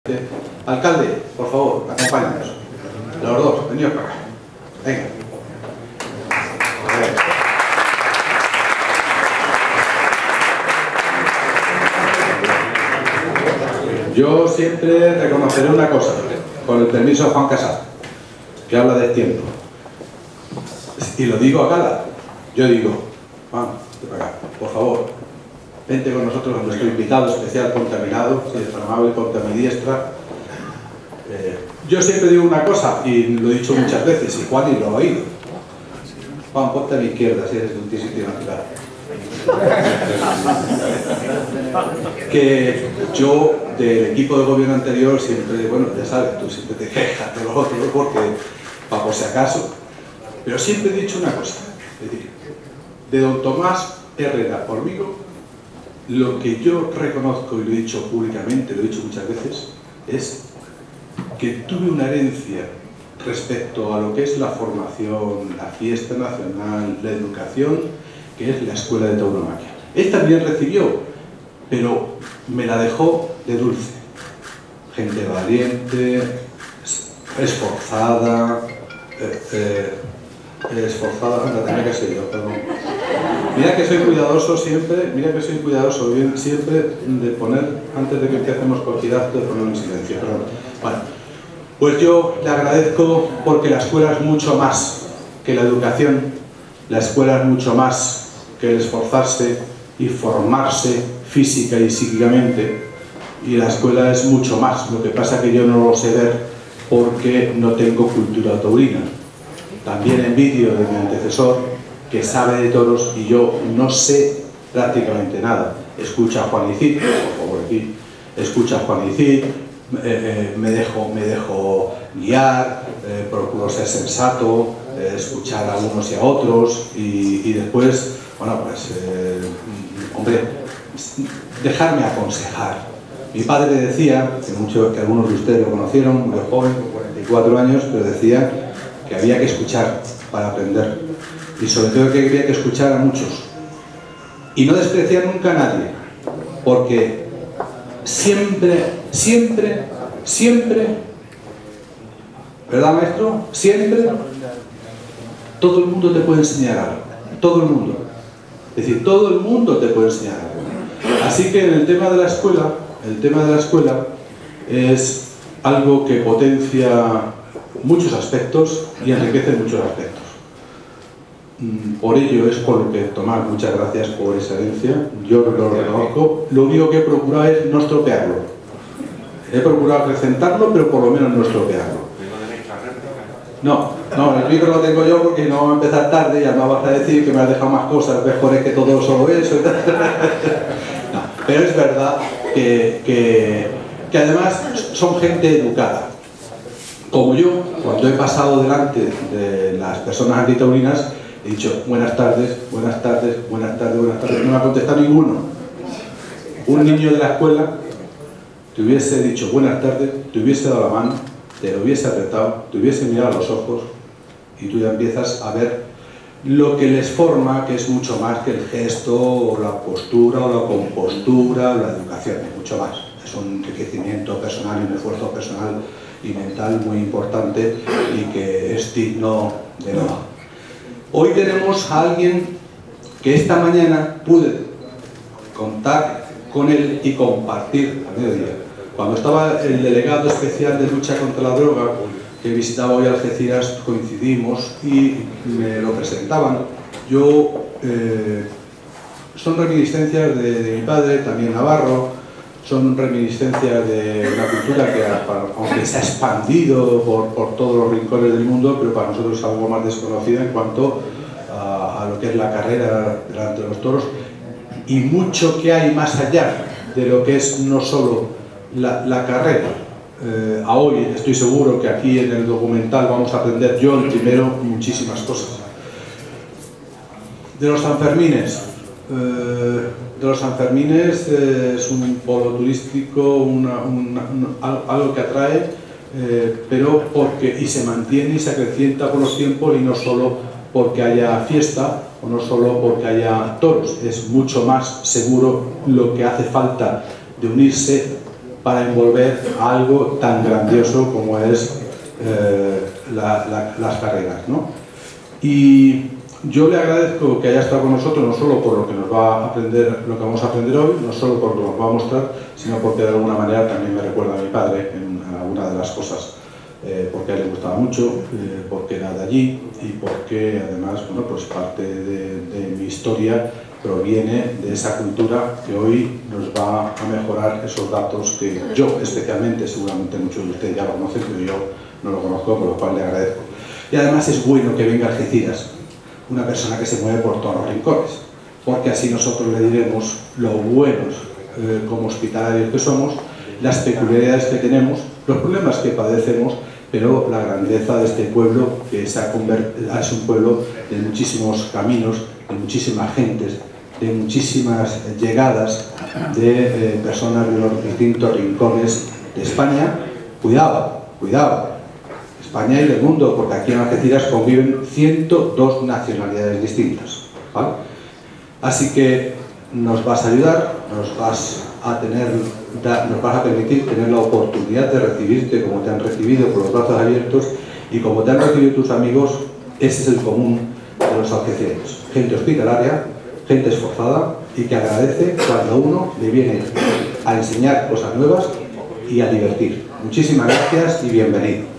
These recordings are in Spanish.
Alcalde, por favor, acompáñanos. Los dos, venidos para acá. Venga. Yo siempre reconoceré una cosa, con el permiso de Juan Casado, que habla de tiempo. Y lo digo a gala. Yo digo, Juan, ven para acá, por favor, vente con nosotros a nuestro invitado especial contaminado, si es tan amable, ponte a mi diestra. Yo siempre digo una cosa, y lo he dicho muchas veces, y Juan y lo ha oído. Juan, ponte a mi izquierda, si eres de un sitio natural. Que yo, del equipo de gobierno anterior, siempre, bueno, ya sabes, tú siempre te quejas de los otros, porque, para por si acaso. Pero siempre he dicho una cosa, es decir, de don Tomás Herrera Hormigo, lo que yo reconozco, y lo he dicho públicamente, lo he dicho muchas veces, es que tuve una herencia respecto a lo que es la formación, la fiesta nacional, la educación, que es la escuela de tauromaquia. Él también recibió, pero me la dejó de dulce. Gente valiente, esforzada, anda, tenía que ser yo, perdón. Mira que soy cuidadoso siempre, siempre de poner, antes de que empecemos cualquier acto, de poner en silencio, perdón. Bueno, pues yo le agradezco porque la escuela es mucho más que la educación, la escuela es mucho más que el esforzarse y formarse física y psíquicamente, y la escuela es mucho más. Lo que pasa es que yo no lo sé ver porque no tengo cultura taurina. También envidio de mi antecesor, que sabe de toros, y yo no sé prácticamente nada. Escucha a Juan Icid, por favor, aquí, escucha a Juan Icid, me dejo guiar, procuro ser sensato, escuchar a unos y a otros, y después, bueno, pues, hombre, dejarme aconsejar. Mi padre decía, que algunos de ustedes lo conocieron, muy joven, con 44 años, pero decía que había que escuchar para aprender, y sobre todo que había que escuchar a muchos, y no despreciar nunca a nadie, porque siempre, ¿verdad, maestro? Siempre, todo el mundo te puede enseñar algo, todo el mundo. Es decir, todo el mundo te puede enseñar algo. Así que en el tema de la escuela, es algo que potencia muchos aspectos y enriquece muchos aspectos. Por ello es por lo que, Tomás, muchas gracias por esa herencia. Yo lo reconozco. Lo único que he procurado es no estropearlo. He procurado acrecentarlo, pero por lo menos no estropearlo. No, el micro lo tengo yo porque no va a empezar tarde y ya me vas a decir que me has dejado más cosas mejores que todo solo eso. No, pero es verdad que además son gente educada. Como yo, cuando he pasado delante de las personas antitaurinas, he dicho buenas tardes, buenas tardes, buenas tardes, buenas tardes. No me ha contestado ninguno. Un niño de la escuela te hubiese dicho buenas tardes, te hubiese dado la mano, te lo hubiese apretado, te hubiese mirado a los ojos, y tú ya empiezas a ver lo que les forma, que es mucho más que el gesto, o la postura, o la compostura, o la educación, es mucho más. Es un enriquecimiento personal y un esfuerzo personal y mental muy importante, y que es digno de loa. Hoy tenemos a alguien que esta mañana pude contar con él y compartir a mediodía. Cuando estaba el delegado especial de lucha contra la droga, que visitaba hoy Algeciras, coincidimos y me lo presentaban. Son reminiscencias de mi padre, también navarro, son reminiscencias de una cultura que, aunque se ha expandido por todos los rincones del mundo, pero para nosotros es algo más desconocida en cuanto a lo que es la carrera delante de los toros, y mucho que hay más allá de lo que es no solo la carrera. A hoy estoy seguro que aquí en el documental vamos a aprender, yo el primero, muchísimas cosas. De los Sanfermines. Es un polo turístico, algo que atrae, pero y se mantiene y se acrecienta con los tiempos, y no solo porque haya fiesta o no solo porque haya toros. Es mucho más seguro lo que hace falta de unirse para envolver a algo tan grandioso como es las carreras, ¿no? Y yo le agradezco que haya estado con nosotros, no solo por lo que nos va a aprender, lo que vamos a aprender hoy, no solo por lo que nos va a mostrar, sino porque de alguna manera también me recuerda a mi padre en alguna de las cosas, porque a él le gustaba mucho, porque era de allí y porque además, bueno, pues parte de mi historia proviene de esa cultura que hoy nos va a mejorar esos datos que yo especialmente, seguramente muchos de ustedes ya lo conocen, pero yo no lo conozco, por lo cual le agradezco. Y además es bueno que venga a Algeciras una persona que se mueve por todos los rincones, porque así nosotros le diremos lo buenos como hospitalarios que somos, las peculiaridades que tenemos, los problemas que padecemos, pero la grandeza de este pueblo, que es un pueblo de muchísimos caminos, de muchísimas gentes, de muchísimas llegadas de personas de los distintos rincones de España. Cuidado, cuidado, España y del mundo, porque aquí en Algeciras conviven 102 nacionalidades distintas, ¿vale? Así que nos vas a ayudar, nos vas a permitir tener la oportunidad de recibirte como te han recibido, con los brazos abiertos, y como te han recibido tus amigos. Ese es el común de los algecireños: gente hospitalaria, gente esforzada y que agradece cuando uno le viene a enseñar cosas nuevas y a divertir. Muchísimas gracias y bienvenido.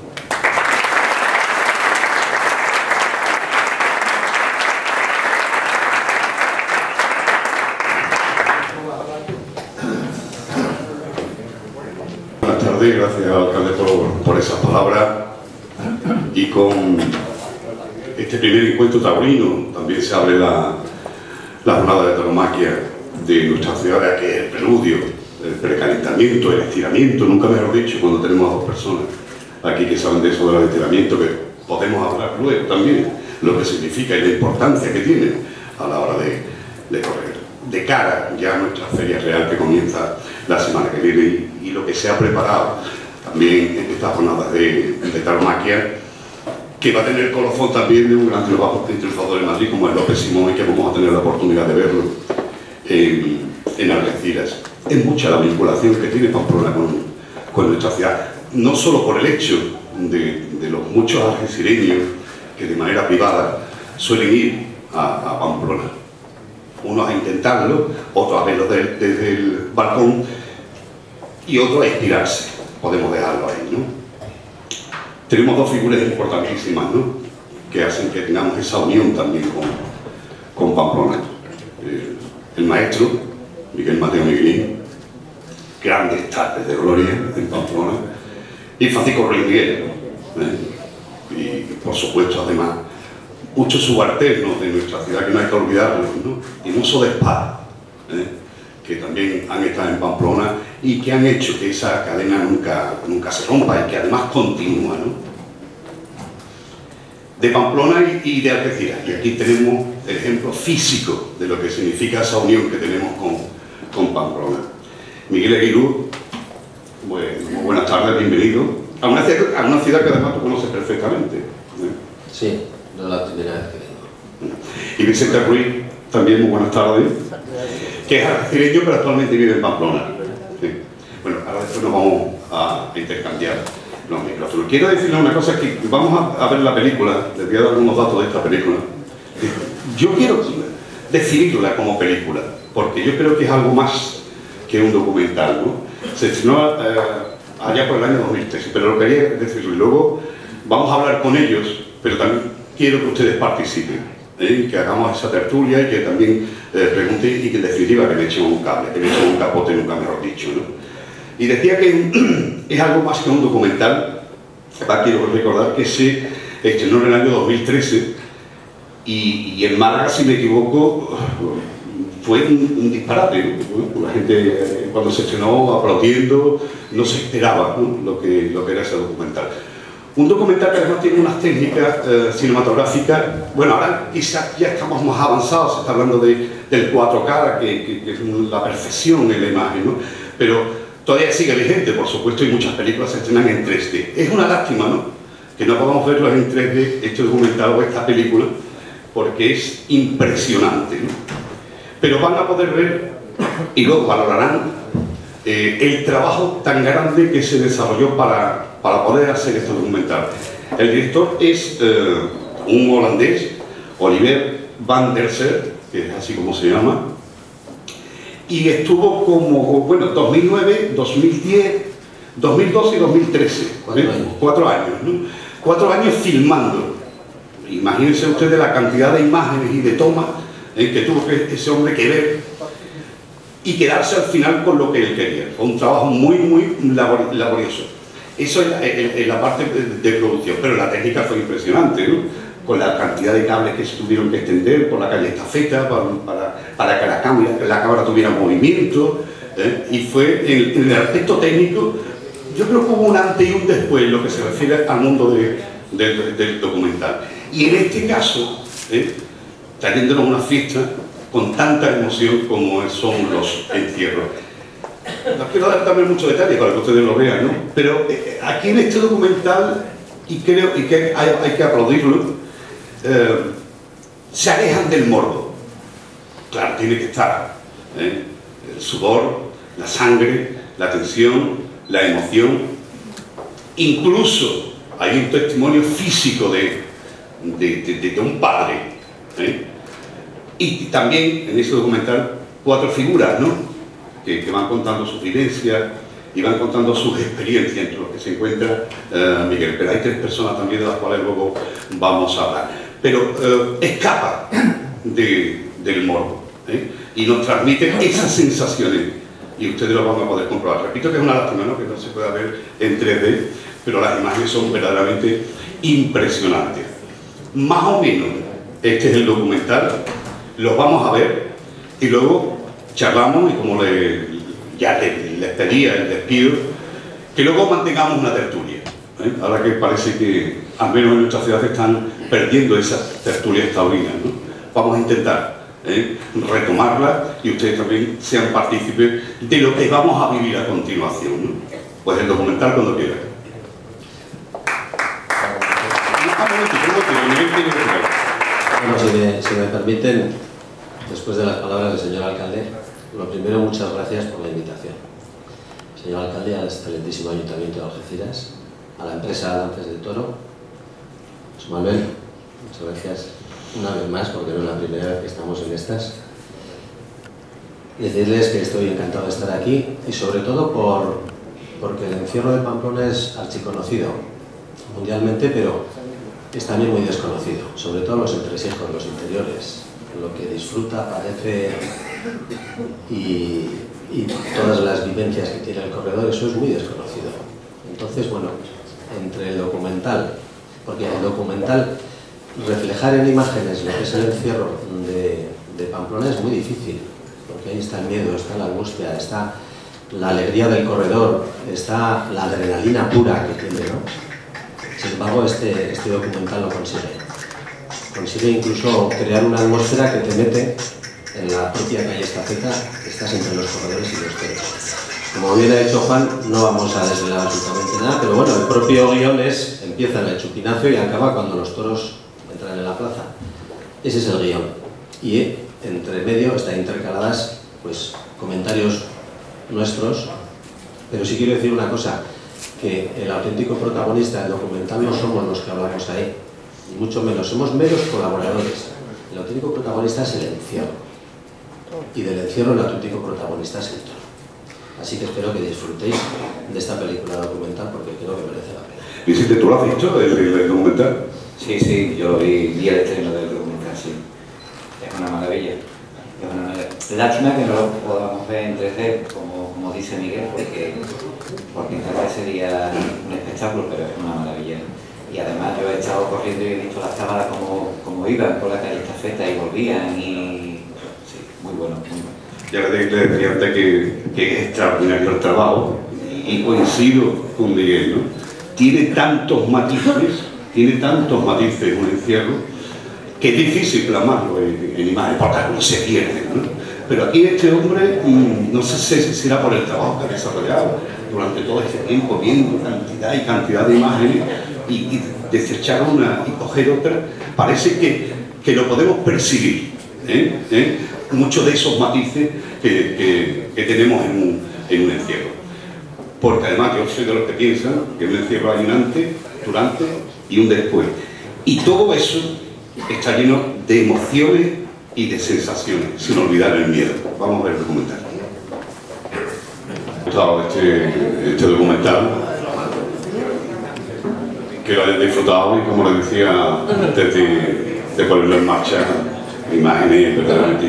Gracias al alcalde por esas palabras, y con este primer encuentro taurino también se abre la jornada de tauromaquia de nuestra ciudad, que es el preludio, el precalentamiento, el estiramiento, nunca mejor dicho, cuando tenemos a dos personas aquí que saben de eso del estiramiento, que podemos hablar luego también, lo que significa y la importancia que tiene a la hora de correr. De cara ya a nuestra feria real que comienza la semana que viene, y lo que se ha preparado también en estas jornadas de tauromaquia, que va a tener colofón también de un gran triunfador de Madrid como es López Simón, y que vamos a tener la oportunidad de verlo en Algeciras. Es mucha la vinculación que tiene Pamplona con nuestra ciudad, no solo por el hecho de los muchos algecireños que de manera privada suelen ir a Pamplona, unos a intentarlo, otros a verlo desde el balcón y otros a inspirarse. Podemos dejarlo ahí, ¿no? Tenemos dos figuras importantísimas, ¿no?, que hacen que tengamos esa unión también con Pamplona. El maestro Miguel Mateo Miguelín, grandes tardes de gloria en Pamplona, y Francisco Ruiz Miguel, y por supuesto además muchos subalternos de nuestra ciudad que no hay que olvidarlos, ¿no? Y Mozo de Espada, que también han estado en Pamplona y que han hecho que esa cadena nunca se rompa y que además continúa, ¿no? De Pamplona y de Algeciras. Y aquí tenemos el ejemplo físico de lo que significa esa unión que tenemos con Pamplona. Miguel Aguilú, bueno, buenas tardes, bienvenido a una ciudad que además tú conoces perfectamente, Sí, no es la primera vez que vengo. Y Vicente Ruiz, también muy buenas tardes, que es algecireño pero actualmente vive en Pamplona. Sí. Bueno, ahora después nos vamos a intercambiar los micrófonos. Quiero decirles una cosa, que vamos a ver la película, les voy a dar algunos datos de esta película. Yo quiero definirla como película, porque yo creo que es algo más que un documental, ¿no? Se estrenó allá por el año 2013, pero lo quería decirlo. Y luego vamos a hablar con ellos, pero también quiero que ustedes participen, que hagamos esa tertulia y que también pregunten, y que en definitiva que me echen un cable, que me echen un capote, nunca mejor dicho, ¿no? Y decía que es algo más que un documental. Quiero recordar que se estrenó en el año 2013 y en Málaga, si me equivoco, fue un disparate. La gente cuando se estrenó aplaudiendo, no se esperaba, ¿no?, lo que era ese documental. Un documental que además tiene unas técnicas cinematográficas. Bueno, ahora quizás ya estamos más avanzados, se está hablando del 4K, que es la perfección en la imagen, ¿no? Pero todavía sigue vigente, por supuesto, y muchas películas se estrenan en 3D. Es una lástima, ¿no?, que no podamos verlos en 3D, este documental o esta película, porque es impresionante, ¿no? Pero van a poder ver, y luego valorarán, el trabajo tan grande que se desarrolló para poder hacer este documental. El director es un holandés, Oliver van der Sar, que es así como se llama, y estuvo como, bueno, 2009, 2010, 2012 y 2013, 4 años, ¿no? 4 años filmando. Imagínense ustedes la cantidad de imágenes y de tomas que tuvo ese hombre que ver y quedarse al final con lo que él quería. Fue un trabajo muy, muy laborioso. Eso es la parte de producción, pero la técnica fue impresionante, ¿no? Con la cantidad de cables que se tuvieron que extender por la calle Estafeta para que la cámara tuviera movimiento, y fue en el aspecto técnico. Yo creo que hubo un antes y un después en lo que se refiere al mundo del documental. Y en este caso, trayéndonos una fiesta con tanta emoción como son los entierros. No quiero dar también muchos detalles para que ustedes lo vean, ¿no? Pero aquí en este documental, y creo que hay que aplaudirlo, se alejan del morbo. Claro, tiene que estar el sudor, la sangre, la tensión, la emoción. Incluso hay un testimonio físico de un padre, y también en ese documental 4 figuras, ¿no? que van contando sus vivencias y van contando sus experiencias, entre los que se encuentra Miguel. Pero hay 3 personas también de las cuales luego vamos a hablar. Pero escapa del morbo, y nos transmite esas sensaciones, y ustedes lo van a poder comprobar. Repito que es una lástima, ¿no? Que no se pueda ver en 3D, pero las imágenes son verdaderamente impresionantes. Más o menos este es el documental, los vamos a ver y luego charlamos, y como ya les pedía el despido, que luego mantengamos una tertulia, ahora que parece que al menos en nuestra ciudad están perdiendo esas tertulias taurinas, ¿no? Vamos a intentar retomarla, y ustedes también sean partícipes de lo que vamos a vivir a continuación, ¿no? Pues el documental cuando quieran. Bueno, si me permiten, después de las palabras del señor alcalde, lo primero, muchas gracias por la invitación. Señor alcalde, al excelentísimo Ayuntamiento de Algeciras, a la empresa Danzas del Toro, José Manuel, muchas gracias una vez más, porque no es la primera vez que estamos en estas. Decirles que estoy encantado de estar aquí, y sobre todo porque el encierro de Pamplona es archiconocido mundialmente, pero es también muy desconocido, sobre todo los entresijos, los interiores, lo que disfruta, padece y todas las vivencias que tiene el corredor, eso es muy desconocido. Entonces, bueno, entre el documental, porque el documental, reflejar en imágenes lo que es el encierro de Pamplona es muy difícil, porque ahí está el miedo, está la angustia, está la alegría del corredor, está la adrenalina pura que tiene, ¿no? Sin embargo, este documental lo consigue. Consigue incluso crear una atmósfera que te mete en la propia calle Estafeta, que estás entre los corredores y los toros. Como bien ha dicho Juan, no vamos a desvelar absolutamente nada, pero bueno, el propio guión empieza en el chupinazo y acaba cuando los toros entran en la plaza. Ese es el guión. Y entre medio están intercaladas pues comentarios nuestros, pero sí quiero decir una cosa, que el auténtico protagonista del documental no somos los que hablamos ahí, ni mucho menos, somos meros colaboradores. El auténtico protagonista es el encierro, y del encierro el auténtico protagonista es el toro. Así que espero que disfrutéis de esta película documental, porque creo que merece la pena. Vicente, ¿tú lo has visto, el documental? Sí, yo vi el estreno del documental, sí. Es una maravilla. Lástima que no lo podamos ver en 3D, como dice Miguel, porque en 3D sería un espectáculo, pero es una maravilla. Y además yo he estado corriendo y he visto las cámaras como iban por la calle Estafeta y volvían, y sí, muy bueno, muy bueno. Ya le decía antes que es extraordinario el trabajo, y coincido con Miguel, ¿no? Tiene tantos matices un encierro, que es difícil plasmarlo en imagen, porque algunos se pierden, ¿no? Pero aquí este hombre, no sé si será por el trabajo que ha desarrollado durante todo este tiempo, viendo cantidad de imágenes, y desechar una y coger otra, parece que lo podemos percibir, muchos de esos matices que tenemos en un encierro. Porque además yo soy de los que piensan que en un encierro hay un antes, durante y un después. Y todo eso está lleno de emociones y de sensaciones, sin olvidar el miedo. Vamos a ver el documental. Me ha gustado este documental, que lo hayan disfrutado y, como les decía antes de ponerlo en marcha, imágenes verdaderamente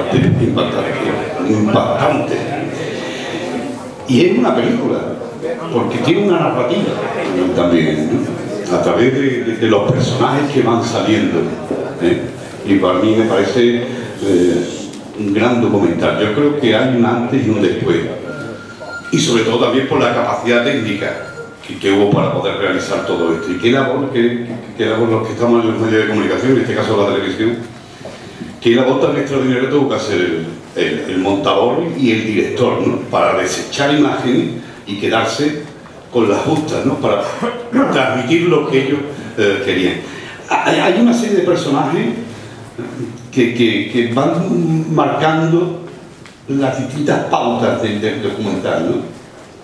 impactantes. Y es una película, porque tiene una narrativa también, ¿no? A través de los personajes que van saliendo, ¿eh? Y para mí me parece un gran documental. Yo creo que hay un antes y un después, y sobre todo también por la capacidad técnica que hubo para poder realizar todo esto. Y qué labor los que estamos en los medios de comunicación, en este caso la televisión, qué labor tan extraordinaria tuvo que hacer el montador y el director, ¿no? Para desechar imágenes y quedarse con las justas, ¿no? Para transmitir lo que ellos querían. Hay una serie de personajes que van marcando las distintas pautas del documental, ¿no?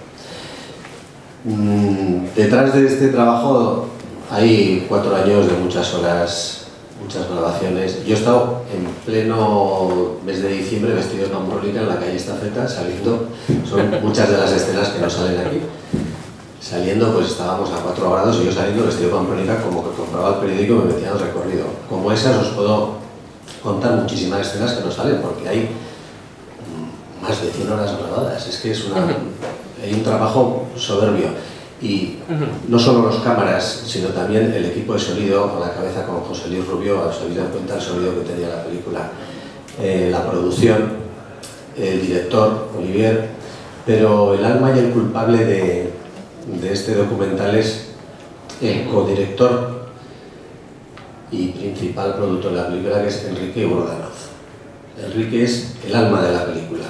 Detrás de este trabajo hay 4 años de muchas horas, muchas grabaciones. Yo he estado en pleno mes de diciembre vestido de Pamplónica en la calle Estafeta, saliendo, son muchas de las escenas que no salen aquí. Saliendo, pues estábamos a 4 grados y yo saliendo vestido de Pamplónica, como que compraba el periódico y me metía en el recorrido. Como esas os puedo contar muchísimas escenas que no salen, porque hay más de 100 horas grabadas. Es que es hay un trabajo soberbio. Y no solo los cámaras, sino también el equipo de sonido, a la cabeza con José Luis Rubio, ha sabido en cuenta el sonido que tenía la película, la producción, el director, Olivier, pero el alma y el culpable de este documental es el codirector y principal productor de la película, que es Enrique Bordanoz. Enrique es el alma de la película.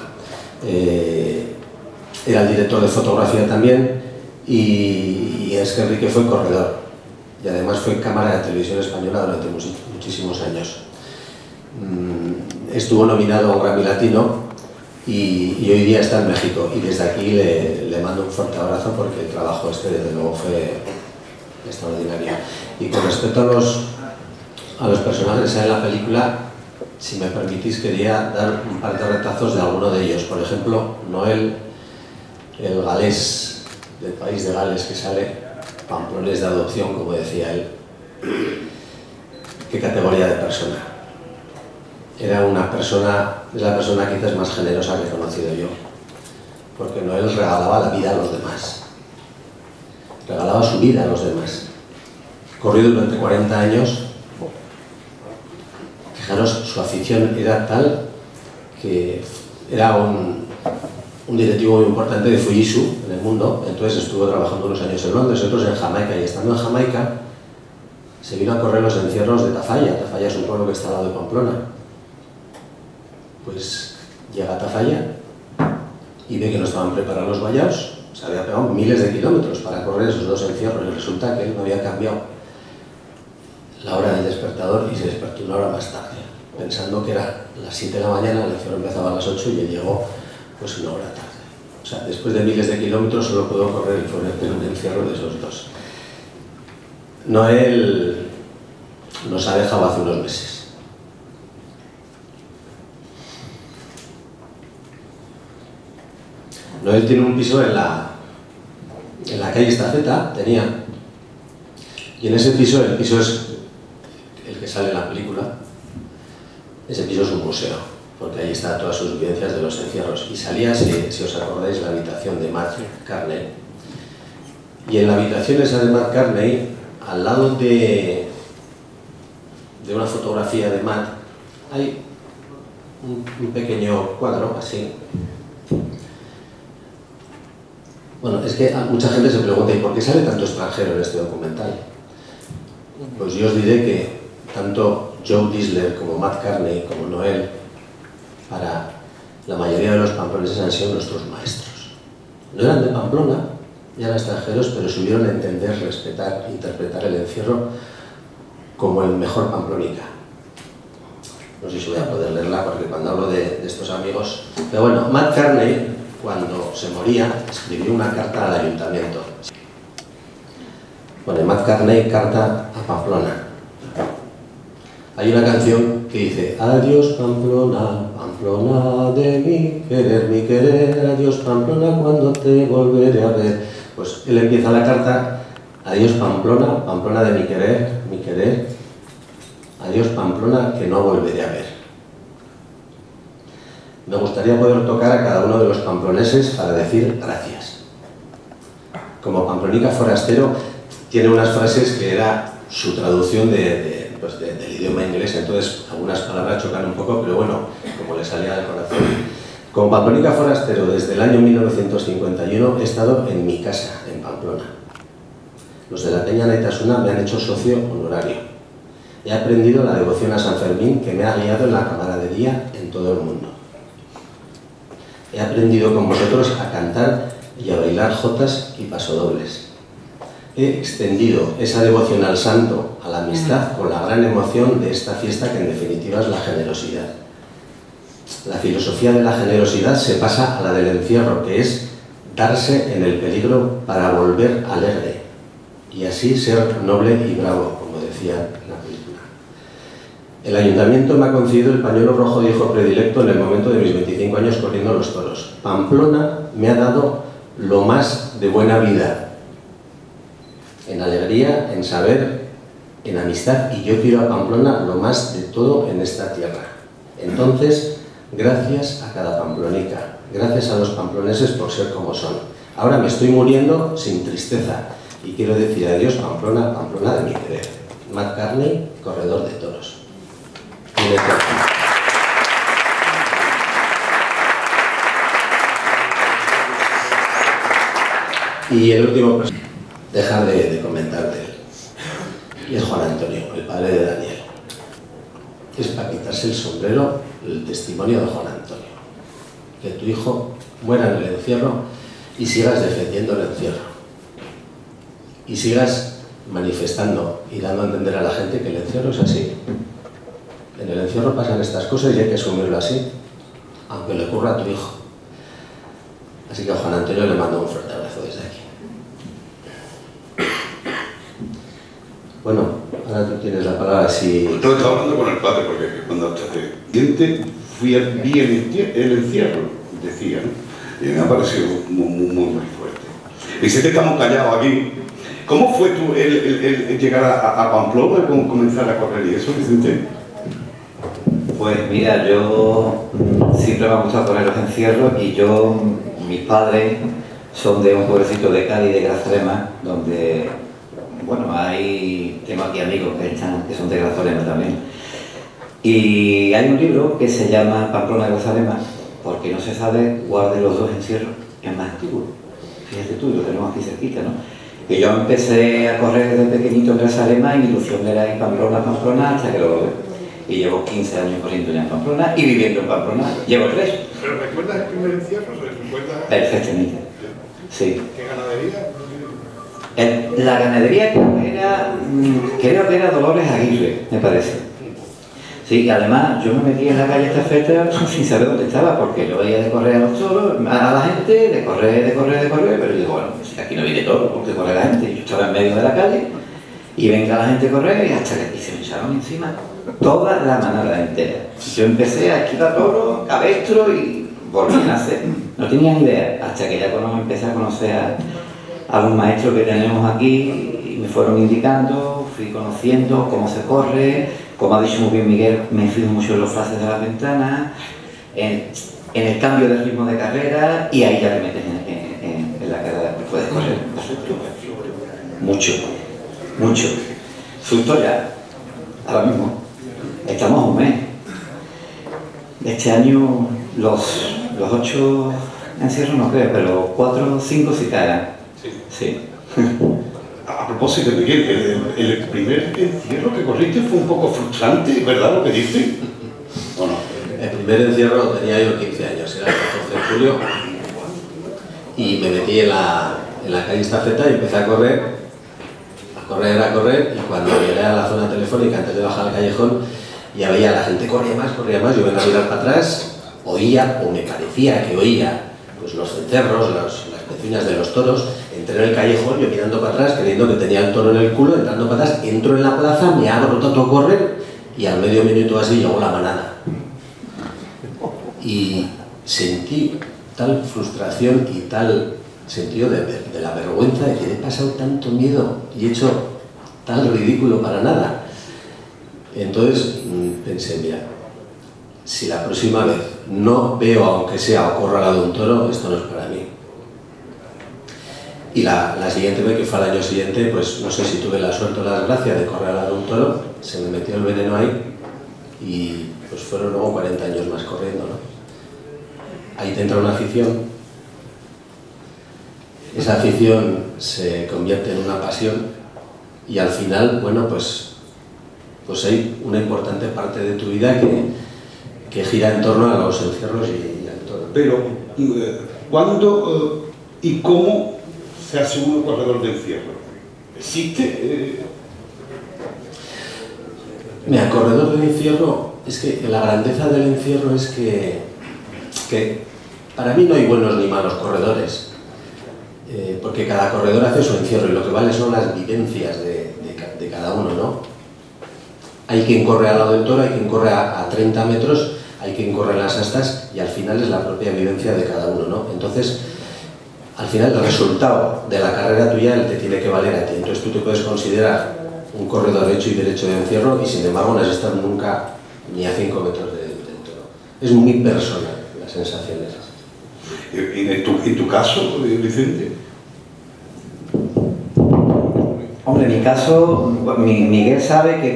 Era el director de fotografía también, y es que Enrique fue corredor y además fue cámara de televisión española durante muchísimos años. Estuvo nominado a un Grammy Latino y hoy día está en México, y desde aquí le mando un fuerte abrazo, porque el trabajo desde luego fue extraordinario. Y con respecto a los personajes que salen en la película, si me permitís, quería dar un par de retazos de alguno de ellos. Por ejemplo, Noel, el galés del país de Gales que sale, pamplones de adopción, como decía él. ¿Qué categoría de persona? Era una persona, es la persona quizás más generosa que he conocido yo, porque Noel regalaba la vida a los demás, regalaba su vida a los demás. Corrió durante 40 años. Fijaros, su afición era tal que era un directivo muy importante de Fujitsu en el mundo. Entonces estuvo trabajando unos años en Londres, otros en Jamaica, y estando en Jamaica se vino a correr los encierros de Tafalla. Tafalla es un pueblo que está al lado de Pamplona. Pues llega a Tafalla y ve que no estaban preparados los vallados. Se había pegado miles de kilómetros para correr esos 2 encierros, y resulta que él no había cambiado la hora del despertador y se despertó 1 hora más tarde, pensando que era las 7 de la mañana, el encierro empezaba a las 8 y él llegó pues 1 hora tarde. O sea, después de miles de kilómetros solo pudo correr el encierro de esos 2. Noel nos ha dejado hace unos meses. Noel tiene un piso en la calle Estafeta, tenía, y en ese piso, el piso es el que sale en la película, ese piso es un museo, porque ahí están todas sus vivencias de los encierros. Y salía, si os acordáis, la habitación de Matt Carney. Y en la habitación esa de Matt Carney, al lado de una fotografía de Matt, hay un pequeño cuadro, así. Bueno, es que mucha gente se pregunta, ¿y por qué sale tanto extranjero en este documental? Pues yo os diré que tanto Joe Disler como Matt Carney como Noel, para la mayoría de los pamploneses, han sido nuestros maestros. No eran de Pamplona, ya eran extranjeros, pero supieron entender, respetar, interpretar el encierro como el mejor Pamplónica. No sé si voy a poder leerla, porque cuando hablo de estos amigos... Pero bueno, Matt Carney cuando se moría, escribió una carta al ayuntamiento. Pone Matt Carney, carta a Pamplona. Hay una canción que dice: adiós Pamplona, Pamplona de mi querer, adiós Pamplona, cuando te volveré a ver. Pues él empieza la carta: adiós Pamplona, Pamplona de mi querer, adiós Pamplona, que no volveré a ver. Me gustaría poder tocar a cada uno de los pamploneses para decir gracias. Como pamplonica forastero, tiene unas frases que era su traducción del idioma inglés, entonces algunas palabras chocan un poco, pero bueno, como le salía del corazón. Como pamplonica forastero, desde el año 1951 he estado en mi casa, en Pamplona. Los de la Peña Naitasuna me han hecho socio honorario. He aprendido la devoción a San Fermín, que me ha guiado en la camaradería en todo el mundo. He aprendido con vosotros a cantar y a bailar jotas y pasodobles. He extendido esa devoción al santo, a la amistad, con la gran emoción de esta fiesta que en definitiva es la generosidad. La filosofía de la generosidad se pasa a la del encierro, que es darse en el peligro para volver alegre y así ser noble y bravo, como decía la película. El ayuntamiento me ha concedido el pañuelo rojo de hijo predilecto en el momento de mis 25 años corriendo los toros. Pamplona me ha dado lo más de buena vida, en alegría, en saber, en amistad, y yo quiero a Pamplona lo más de todo en esta tierra. Entonces, gracias a cada pamplonica, gracias a los pamploneses por ser como son. Ahora me estoy muriendo sin tristeza y quiero decir adiós Pamplona, Pamplona de mi querer. Matt Carney, corredor de toros. Y el último, dejar de comentar de él, y es Juan Antonio, el padre de Daniel. Es para quitarse el sombrero el testimonio de Juan Antonio. Que tu hijo muera en el encierro y sigas defendiendo el encierro. Y sigas manifestando y dando a entender a la gente que el encierro es así. En el encierro pasan estas cosas y hay que asumirlo así, aunque le ocurra a tu hijo. Así que a Juan Antonio le mando un fuerte abrazo desde aquí. Bueno, ahora tú tienes la palabra si... No, estaba hablando con el padre porque cuando diente vi el encierro, decía, ¿no? Y me ha parecido muy fuerte. Dice que estamos callados aquí. ¿Cómo fue tú el llegar a Pamplona y comenzar a correr y eso, Vicente? Pues mira, yo siempre me ha gustado correr los encierros y mis padres son de un pueblecito de Cádiz, de Grazalema, donde, bueno, tengo aquí amigos que son de Grazalema también. Y hay un libro que se llama Pamplona de Grazalema, porque no se sabe cuál de los dos encierros es más antiguo. Fíjate tú, lo tenemos aquí cerquita, ¿no? Que yo empecé a correr desde pequeñito en Grazalema y mi ilusión era ir Pamplona, hasta que lo logré. Y llevo 15 años corriendo ya en Pamplona y viviendo en Pamplona. Llevo 3. ¿Pero recuerdas el primer encierro? ¿Recuerdas? Perfectamente. Sí. ¿Qué ganadería? La ganadería creo que era Dolores Aguirre, me parece. Sí, y además yo me metí en la calle Estafeta sin saber dónde estaba, porque yo veía de correr a los toros, a la gente, de correr, pero digo, bueno, pues aquí no viene todo, porque corre la gente. Yo estaba en medio de la calle y venga la gente a correr y hasta que se me echaron encima toda la manada entera. Yo empecé a esquivar toro, cabestro y volví a nacer. No tenía ni idea, hasta que ya cuando empecé a conocer a los maestros que tenemos aquí y me fueron indicando, fui conociendo cómo se corre, como ha dicho muy bien Miguel, me fijo mucho en los fases de las ventanas, en el cambio de ritmo de carrera y ahí ya te metes en la carrera que puedes correr. Mucho. Susto ya, ahora mismo. Estamos a un mes. Este año los 8 encierros no creo, pero 4 o 5 sí caerán. Sí. A propósito, Miguel, el primer encierro que corriste fue un poco frustrante, ¿verdad lo que dices? ¿O no? El primer encierro tenía yo 15 años, era el 14 de julio, y me metí en la calle Estafeta y empecé a correr, y cuando llegué a la zona telefónica, antes de bajar al callejón, ya veía a la gente corría más, yo venía a mirar para atrás, oía, o me parecía que oía, pues los cencerros, las pezuñas de los toros. Entré en el callejón, yo mirando para atrás, creyendo que tenía el toro en el culo, entrando para atrás, entro en la plaza, me abro todo a correr y al medio minuto así llegó la manada. Y sentí tal frustración y tal sentido de la vergüenza de que he pasado tanto miedo y he hecho tal ridículo para nada. Entonces pensé, mira, si la próxima vez no veo, aunque sea, o corro al lado de un toro, esto no es para mí. Y la siguiente vez, que fue al año siguiente, pues no sé si tuve la suerte o la desgracia de correr al lado de un toro, se me metió el veneno ahí y pues fueron luego 40 años más corriendo, ¿no? Ahí te entra una afición, esa afición se convierte en una pasión y al final, bueno, pues hay una importante parte de tu vida que gira en torno a los encierros y al toro. Pero, ¿cuándo y cómo se hace uno corredor de encierro? ¿Existe? Mira, corredor de encierro, es que la grandeza del encierro es que para mí no hay buenos ni malos corredores, porque cada corredor hace su encierro y lo que vale son las vivencias de cada uno, ¿no? Hay quien corre al lado del toro, hay quien corre a 30 metros, hay quien corre en las astas y al final es la propia vivencia de cada uno, ¿no? Entonces, al final el resultado de la carrera tuya te tiene que valer a ti. Entonces tú te puedes considerar un corredor hecho y derecho de encierro y sin embargo no has estado nunca ni a 5 metros del toro. Es muy personal las sensaciones. ¿En tu caso, Vicente? Hombre, en mi caso, Miguel sabe que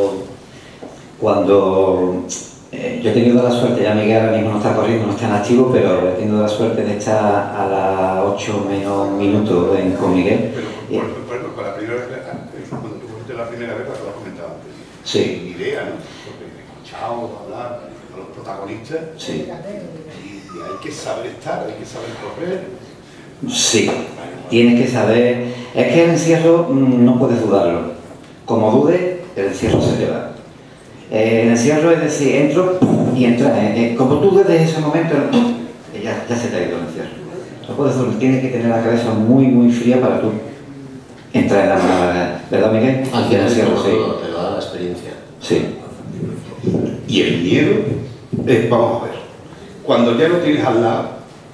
cuando yo he tenido la suerte, ya Miguel ahora mismo no está corriendo, no está en activo, pero he tenido la suerte de estar a las 8 menos minutos con Miguel. Pero, bueno, con la primera vez, cuando tú fuiste la primera vez, lo has comentado antes. Sí. Ni idea, ¿no? Porque he escuchado hablar a los protagonistas. Sí. Y hay que saber estar, hay que saber correr. Sí, tienes que saber. Es que el encierro no puedes dudarlo. Como dudes, el encierro se te va. El encierro es decir, entro y entras. Como tú desde ese momento, ya se te ha ido el encierro. No puedes dudar, tienes que tener la cabeza muy, muy fría para tú entrar en la manera. ¿Verdad, Miguel? Al final encierro, sí. te lo da la experiencia. Sí. Y el miedo, vamos a ver, cuando ya lo tienes al lado,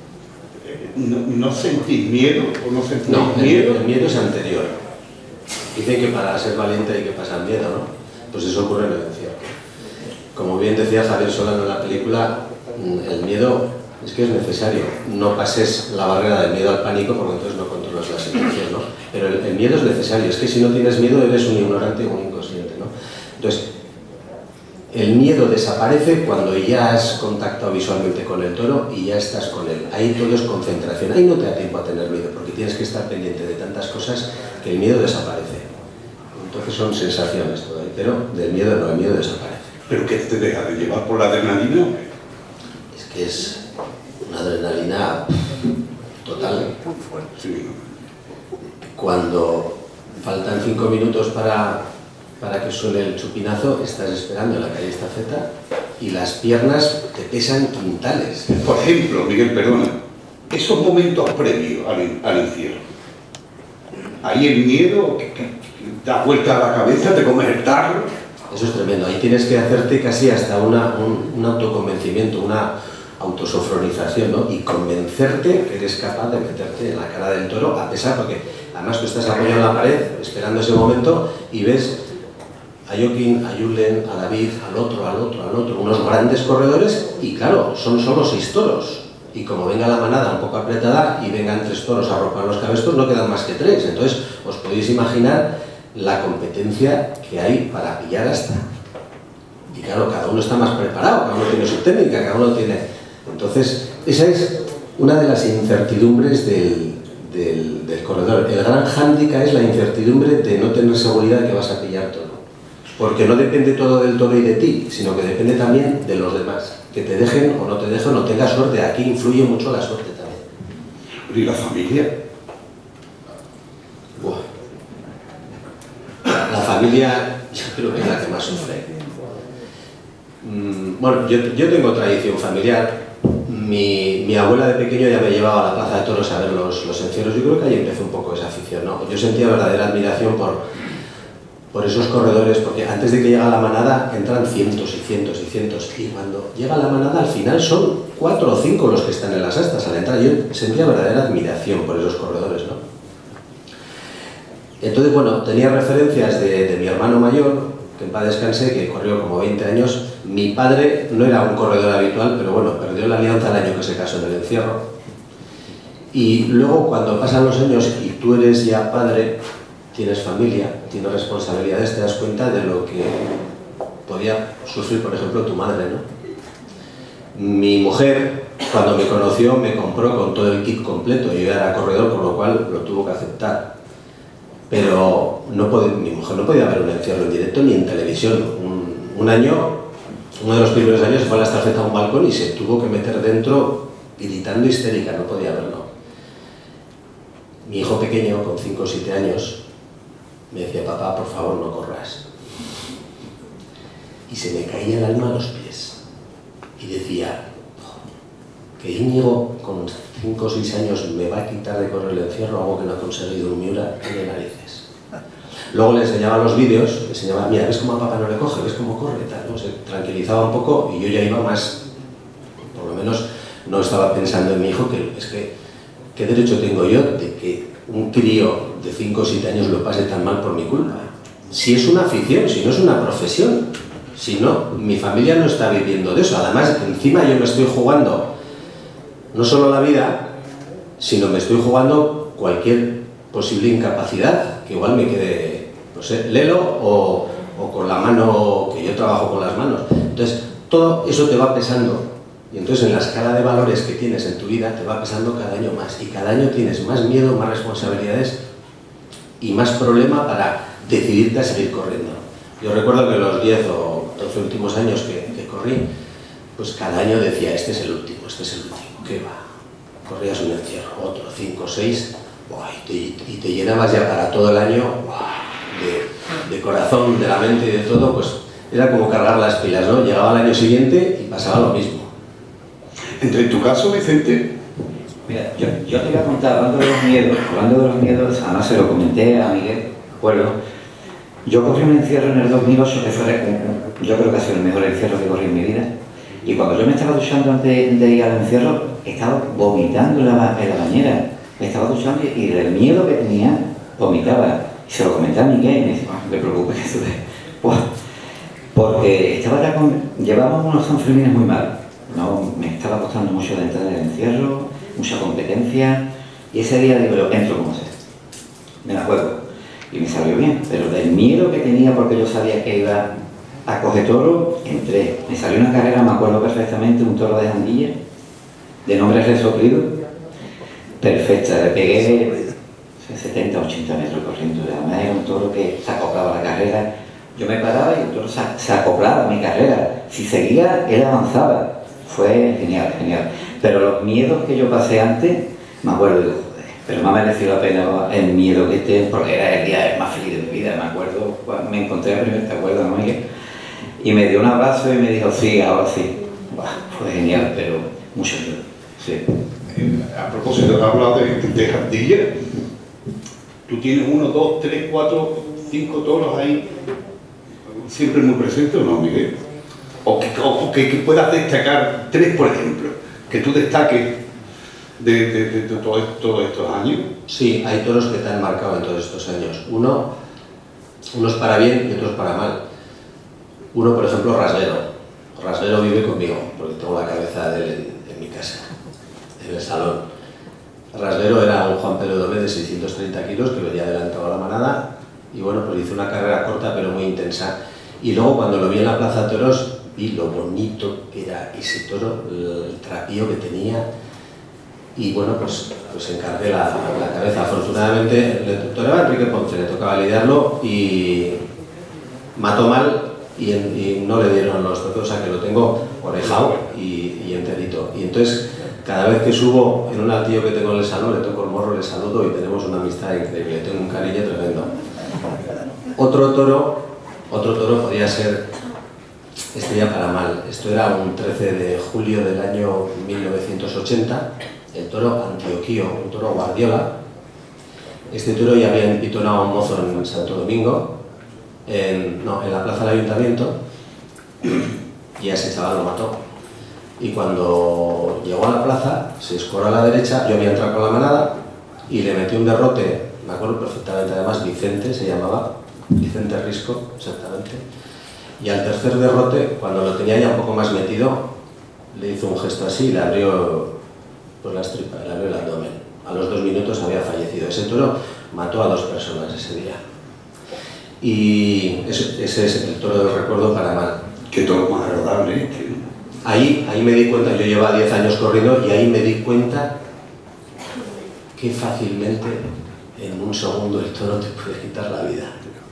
¿no sentís miedo o no sentís miedo? El miedo es anterior. Dicen que para ser valiente hay que pasar miedo, ¿no? Pues eso ocurre en el encierro. Como bien decía Javier Solano en la película, el miedo es que es necesario. No pases la barrera del miedo al pánico porque entonces no controlas la situación, ¿no? Pero el miedo es necesario. Es que si no tienes miedo eres un ignorante o un inconsciente, ¿no? Entonces, el miedo desaparece cuando ya has contactado visualmente con el toro y ya estás con él. Ahí todo es concentración. Ahí no te da tiempo a tener miedo porque tienes que estar pendiente de tantas cosas que el miedo desaparece. Entonces son sensaciones todavía, pero del miedo no, el miedo desaparece. ¿Pero qué te deja de llevar por la adrenalina? Es que es una adrenalina total. Sí. Cuando faltan 5 minutos para que suene el chupinazo, estás esperando en la calle Estafeta y las piernas te pesan quintales. Por ejemplo, Miguel, perdona, esos momentos previos al encierro, ahí el miedo que da vuelta a la cabeza, te comes el tarro. Eso es tremendo. Ahí tienes que hacerte casi hasta un autoconvencimiento, una autosofronización, ¿no? Y convencerte que eres capaz de meterte en la cara del toro, a pesar, porque además tú estás apoyado en la pared, esperando ese momento, y ves a Joaquín, a Julen, a David, al otro, unos grandes corredores, y claro, son solo 6 toros. Y como venga la manada un poco apretada y vengan 3 toros a arropar los cabestos, no quedan más que 3. Entonces, os podéis imaginar la competencia que hay para pillar hasta. Y claro, cada uno está más preparado, cada uno tiene su técnica, cada uno tiene... Entonces, esa es una de las incertidumbres del corredor. El gran hándicap es la incertidumbre de no tener seguridad de que vas a pillar todo. Porque no depende todo del toro y de ti, sino que depende también de los demás. Que te dejen o no te dejen o tengas suerte. Aquí influye mucho la suerte también. ¿Y la familia? Buah. La familia, yo creo que es la que más sufre. Bueno, yo tengo tradición familiar. mi abuela de pequeño ya me llevaba a la plaza de toros a ver los encierros. Yo creo que ahí empezó un poco esa afición, ¿no? Yo sentía verdadera admiración por esos corredores, porque antes de que llega la manada entran cientos y cientos y cientos, y cuando llega la manada al final son 4 o 5 los que están en las astas al entrar. Yo sentía verdadera admiración por esos corredores, ¿no? Entonces, bueno, tenía referencias de mi hermano mayor, que en paz descanse, que corrió como 20 años. Mi padre no era un corredor habitual, pero bueno, perdió la alianza el año que se casó en el encierro. Y luego, cuando pasan los años y tú eres ya padre, tienes familia, tienes responsabilidades, te das cuenta de lo que podía sufrir, por ejemplo, tu madre, ¿no? Mi mujer, cuando me conoció, me compró con todo el kit completo. Yo ya era corredor, con lo cual lo tuvo que aceptar. Pero mi mujer no podía ver un encierro en directo ni en televisión. Un año, uno de los primeros años, se fue a la estafeta a un balcón y se tuvo que meter dentro gritando histérica, no podía verlo. Mi hijo pequeño, con 5 o 7 años, me decía: papá, por favor, no corras. Y se me caía el alma a los pies. Y decía, que Íñigo, con 5 o 6 años, me va a quitar de correr el encierro, algo que no ha conseguido un Miura, tiene narices. Luego le enseñaba los vídeos, le enseñaba: mira, ¿ves cómo a papá no le coge? ¿Ves cómo corre? Tal, ¿no? Se tranquilizaba un poco y yo ya iba más, por lo menos no estaba pensando en mi hijo, que es que, ¿qué derecho tengo yo de que un crío de 5 o 7 años lo pase tan mal por mi culpa? Si es una afición, si no es una profesión, si no, mi familia no está viviendo de eso. Además, encima yo me estoy jugando no solo la vida, sino me estoy jugando cualquier posible incapacidad, que igual me quede, no sé, lelo o con la mano, que yo trabajo con las manos. Entonces, todo eso te va pesando. Y entonces en la escala de valores que tienes en tu vida te va pesando cada año más. Y cada año tienes más miedo, más responsabilidades y más problema para decidirte a seguir corriendo. Yo recuerdo que los 10 o 12 últimos años que corrí, pues cada año decía: este es el último, este es el último. ¿Qué va? Corrías un encierro, otro, 5 o 6, y te llenabas ya para todo el año de corazón, de la mente y de todo. Pues era como cargar las pilas, ¿no? Llegaba el año siguiente y pasaba lo mismo. En tu caso, Vicente. Mira, yo te voy a contar, hablando de los miedos, además se lo comenté a Miguel, acuerdo. Yo corrí un encierro en el 2008, que fue, yo creo que ha sido el mejor encierro que corrí en mi vida. Y cuando yo me estaba duchando antes de ir al encierro, estaba vomitando en la bañera. Me estaba duchando y del miedo que tenía, vomitaba. Y se lo comenté a Miguel y me dice: no te preocupes, que eso pues, porque estaba ya llevábamos unos Sanfermines muy mal. No, me estaba costando mucho de entrar en el encierro, mucha competencia. Y ese día digo: yo entro como sea. Me la juego. Y me salió bien, pero del miedo que tenía, porque yo sabía que iba a coger toro, entré. Me salió una carrera, me acuerdo perfectamente, un toro de Jandilla, de nombre Resoplido, perfecta. Le pegué 70 o 80 metros corriendo. Además era un toro que se acoplaba a la carrera. Yo me paraba y el toro se acoplaba a mi carrera. Si seguía, él avanzaba. Fue genial, genial. Pero los miedos que yo pasé antes, me acuerdo, digo, pero me ha merecido la pena el miedo que esté, porque era el día más feliz de mi vida. Me acuerdo, me encontré primero, ¿te acuerdas, no, Miguel? Y me dio un abrazo y me dijo: sí, ahora sí. Fue genial, pero mucho miedo. Sí. A propósito, has hablado de Jandilla. Tú tienes 1, 2, 3, 4, 5 toros ahí, siempre muy presentes, ¿o no, Miguel? O que puedas destacar 3, por ejemplo, que tú destaques de todos estos años. Sí, hay toros que te han marcado en todos estos años. Unos para bien y otros para mal. Uno, por ejemplo, Rasguero. Rasguero vive conmigo, porque tengo la cabeza de él en mi casa, en el salón. Rasguero era un Juan Pedro Domé de 630 kilos que venía adelantado a la manada y bueno, pues hizo una carrera corta pero muy intensa. Y luego cuando lo vi en la Plaza de Toros, vi lo bonito que era ese toro, el trapío que tenía. Y bueno, pues encargué la cabeza. Afortunadamente le tocaba a Enrique Ponce, le tocaba lidiarlo y mató mal y no le dieron los trozos, o sea que lo tengo orejado y enterito. Y entonces cada vez que subo en un altillo que tengo en el salón, le toco el morro, le saludo y tenemos una amistad increíble, tengo un cariño tremendo. Otro toro podría ser Esto ya para mal. Esto era un 13 de julio del año 1980, el toro Antioquío, un toro Guardiola. Este toro ya había empitonado a un mozo en Santo Domingo, en la plaza del Ayuntamiento, y a ese chaval lo mató. Y cuando llegó a la plaza, se escoró a la derecha, yo había entrado con la manada y le metí un derrote, me acuerdo perfectamente, además Vicente se llamaba, Vicente Risco, exactamente. Y al tercer derrote, cuando lo tenía ya un poco más metido, le hizo un gesto así y le abrió pues, las tripas, le abrió el abdomen. A los 2 minutos había fallecido. Ese toro mató a 2 personas ese día. Y ese es el toro del recuerdo para mal. Qué toro más agradable este, ¿no? Ahí me di cuenta, yo llevaba 10 años corriendo y ahí me di cuenta que fácilmente en un segundo el toro te puede quitar la vida.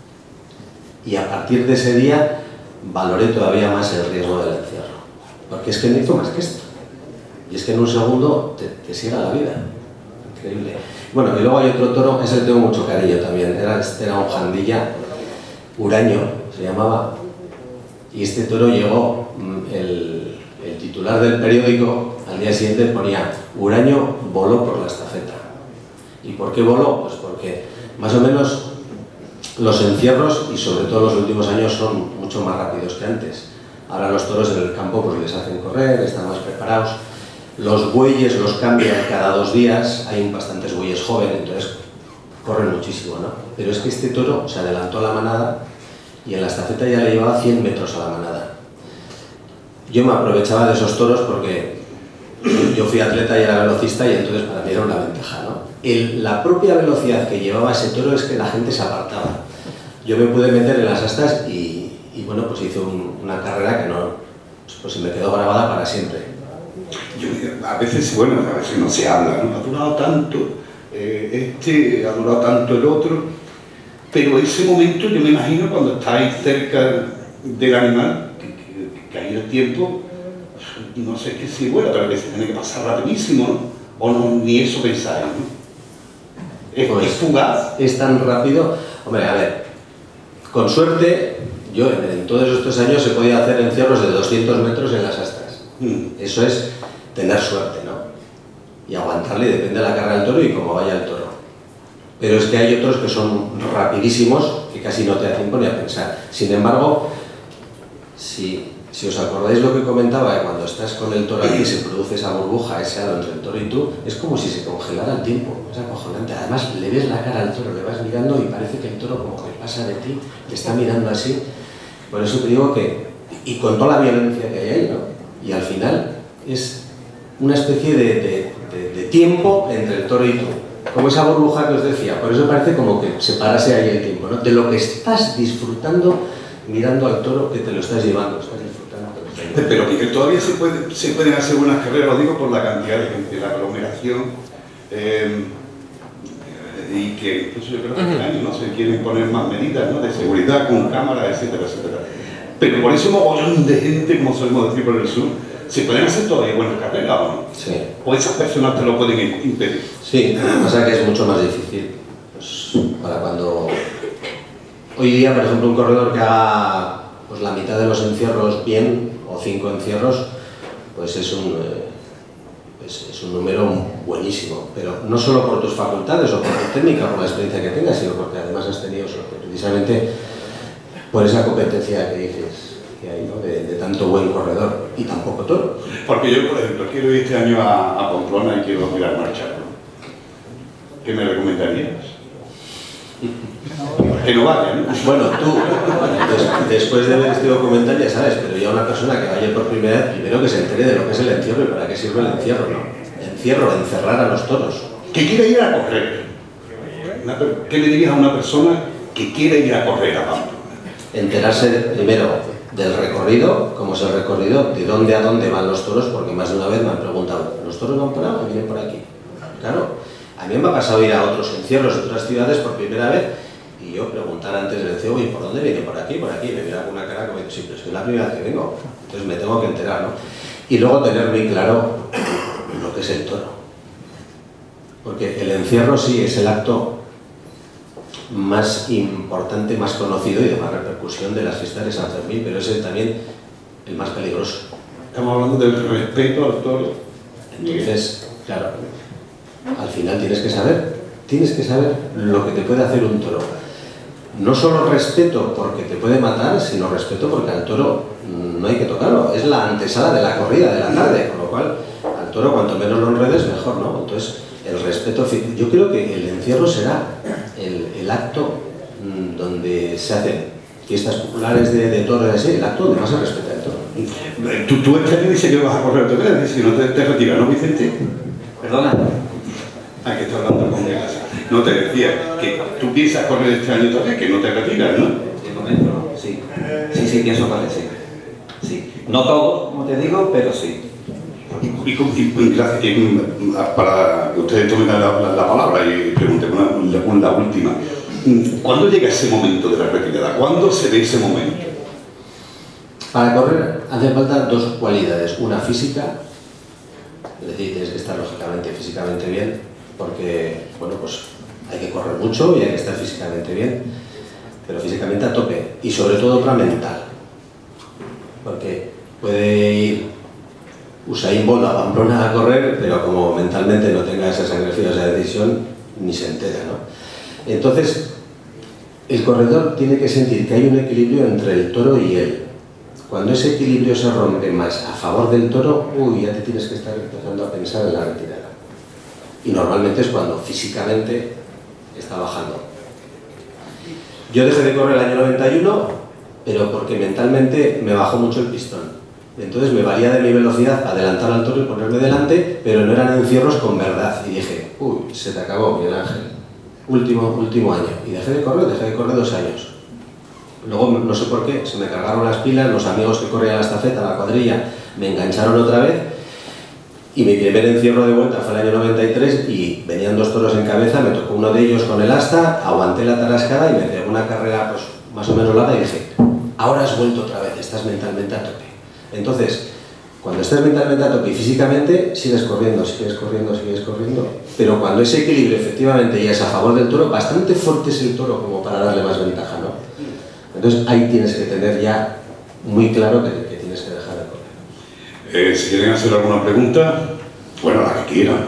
Y a partir de ese día valoré todavía más el riesgo del encierro, porque es que no hizo más que esto, y es que en un segundo te ciega la vida, increíble. Bueno, y luego hay otro toro, ese le tengo mucho cariño también, era un jandilla, Huraño se llamaba, y este toro llegó, el titular del periódico al día siguiente ponía Huraño voló por la estafeta. ¿Y por qué voló? Pues porque más o menos los encierros, y sobre todo los últimos años, son mucho más rápidos que antes. Ahora los toros en el campo pues les hacen correr, están más preparados. Los bueyes los cambian cada 2 días, hay bastantes bueyes jóvenes, entonces corren muchísimo, ¿no? Pero es que este toro se adelantó a la manada y en la estafeta ya le llevaba 100 metros a la manada. Yo me aprovechaba de esos toros porque yo fui atleta y era velocista y entonces para mí era una ventaja, ¿no? La propia velocidad que llevaba ese toro es que la gente se apartaba. Yo me pude meter en las astas y bueno, pues hice una carrera que no, pues se me quedó grabada para siempre. A veces no se habla, ¿no? Ha durado tanto ha durado tanto el otro, pero ese momento yo me imagino cuando estáis cerca del animal, que ha ido el tiempo, no sé qué si vuela, pero que se tiene que pasar rapidísimo, ¿no? O no, ni eso pensáis, ¿no? Es fugaz. Es tan rápido. Hombre, a ver, con suerte, yo en todos estos años se podía hacer encierros de 200 metros en las astas. Eso es tener suerte, ¿no? Y aguantarle, depende de la carga del toro y cómo vaya el toro. Pero es que hay otros que son rapidísimos, que casi no te da tiempo ni a pensar. Sin embargo, si os acordáis lo que comentaba, que cuando estás con el toro aquí se produce esa burbuja, ese halo entre el toro y tú, es como si se congelara el tiempo, es acojonante. Además, le ves la cara al toro, le vas mirando y parece que el toro como que pasa de ti, te está mirando así. Por eso te digo que, y con toda la violencia que hay ahí, ¿no? Y al final es una especie de tiempo entre el toro y tú, como esa burbuja que os decía. Por eso parece como que se parase ahí el tiempo, ¿no? De lo que estás disfrutando mirando al toro, que te lo estás llevando, estás disfrutando. Pero Miguel, todavía se pueden hacer buenas carreras, lo digo por la cantidad de gente, la aglomeración, y que incluso yo creo que este año no se quieren poner más medidas, ¿no? De seguridad con cámaras, etcétera, etcétera. Pero por eso mogollón de gente, como solemos decir por el sur, se pueden hacer todavía buenas carreras, ¿o no? Sí. O esas personas te lo pueden impedir. Sí, lo que pasa es que es mucho más difícil. Pues, para cuando... Hoy día, por ejemplo, un corredor que haga pues, la mitad de los encierros bien, o 5 encierros, pues es un número buenísimo. Pero no solo por tus facultades o por tu técnica, por la experiencia que tengas, sino porque además has tenido suerte, precisamente por esa competencia que dices que hay, ¿no? de tanto buen corredor y tan poco toro. Porque yo, por ejemplo, quiero ir este año a Pamplona y quiero mirar marchar, ¿no? ¿Qué me recomendarías? Que no vaya, ¿no? Bueno, tú, después de ver este documental ya sabes, pero ya una persona que vaya por primera vez, primero que se entere de lo que es el encierro y para qué sirve el encierro, ¿no? Encerrar a los toros. Que quiera ir a correr. ¿Qué le dirías a una persona que quiere ir a correr a Pamplona? Enterarse primero del recorrido, cómo es el recorrido, de dónde a dónde van los toros, porque más de una vez me han preguntado, ¿los toros van por ahí o vienen por aquí? Claro, a mí me ha pasado ir a otros encierros de otras ciudades por primera vez y yo preguntar antes del encierro, oye, ¿por dónde viene? Por aquí, me mira con una cara como dice, sí, pero es que es la primera vez que vengo, entonces me tengo que enterar, ¿no? Y luego tener muy claro lo que es el toro. Porque el encierro sí es el acto más importante, más conocido y de más repercusión de las fiestas de San Fermín, pero es también el más peligroso. Estamos hablando del respeto al toro. Entonces, claro, al final tienes que saber lo que te puede hacer un toro. No solo respeto porque te puede matar, sino respeto porque al toro no hay que tocarlo. Es la antesala de la corrida de la tarde, con lo cual al toro cuanto menos lo enredes mejor, ¿no? Entonces, el respeto, yo creo que el encierro será el acto donde se hacen fiestas populares de toros, así, el acto donde más se respeta el toro. Tú este año dices que vas a correr otra vez, dices que no te retiras, ¿no, Vicente? Perdona. Que está hablando con él. No, te decía que tú piensas correr este año otra vez, que no te retiras, ¿no? De momento, sí. Sí, pienso correr, sí. Sí. No todo, como te digo, pero sí. Para que ustedes tomen la palabra y pregunten la última. ¿Cuándo llega ese momento de la retirada? ¿Cuándo se ve ese momento? Para correr hace falta dos cualidades. Una física, es decir, tienes que estar lógicamente físicamente bien, porque, bueno, pues hay que correr mucho y hay que estar físicamente bien, pero físicamente a tope. Y sobre todo otra mental, porque puede ir Usain Bolt a Pamplona a correr, pero como mentalmente no tenga esa sangre fría, esa decisión, ni se entera, ¿no? Entonces, el corredor tiene que sentir que hay un equilibrio entre el toro y él. Cuando ese equilibrio se rompe más a favor del toro, ya te tienes que estar empezando a pensar en la retirada. Y normalmente es cuando físicamente está bajando. Yo dejé de correr el año 91, pero porque mentalmente me bajó mucho el pistón. Entonces me valía de mi velocidad adelantar al toro y ponerme delante, pero no eran encierros con verdad. Y dije, se te acabó, Miguel Ángel. Último año. Y dejé de correr 2 años. Luego, no sé por qué, se me cargaron las pilas, los amigos que corrían la estafeta, la cuadrilla, me engancharon otra vez. Y mi primer encierro de vuelta fue el año 93 y venían 2 toros en cabeza, me tocó uno de ellos con el asta, aguanté la tarascada y me pegó una carrera pues, más o menos larga y dije, ahora has vuelto otra vez, estás mentalmente a tope. Entonces, cuando estás mentalmente a tope y físicamente, sigues corriendo, pero cuando ese equilibrio efectivamente ya es a favor del toro, bastante fuerte es el toro como para darle más ventaja, ¿no? Entonces ahí tienes que tener ya muy claro que tienes que dejar de correr. Si quieren hacer alguna pregunta, bueno, la que quieran.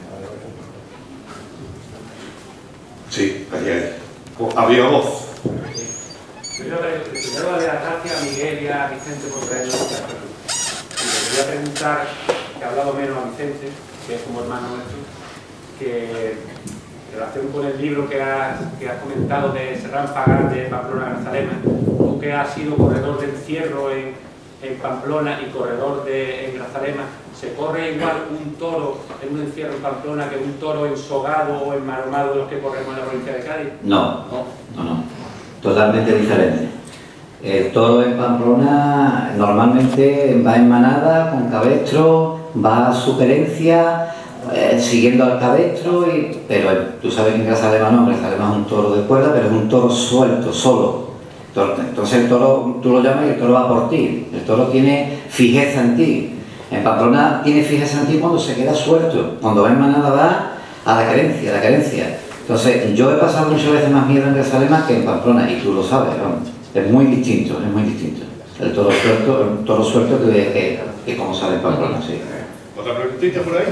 Sí, allá. Había voz. Primero darle las gracias a Miguel y a Vicente por traernos esta charla. Y le quería preguntar, que ha hablado menos a Vicente, que es como hermano nuestro, que en relación con el libro que has comentado de Serrán Pagán de Pamplona Grazalema, tú que has sido corredor de encierro en Pamplona y corredor en Grazalema, ¿se corre igual un toro en un encierro en Pamplona que un toro ensogado o enmarmado de los que corremos en la provincia de Cádiz? No. Totalmente diferente. El toro en Pamplona normalmente va en manada, con cabestro, va a su querencia, siguiendo al cabestro, pero tú sabes que en Grazalema no, Grazalema es un toro de cuerda, pero es un toro suelto, solo. Entonces el toro, tú lo llamas y el toro va por ti, el toro tiene fijeza en ti. En Pamplona tiene fijeza en ti cuando se queda suelto, cuando va en manada va a la querencia. Entonces yo he pasado muchas veces más miedo en Grazalema que en Pamplona, y tú lo sabes, ¿no? Es muy distinto. El toro suelto que como sale en Pamplona, sí. ¿Otra preguntita por ahí?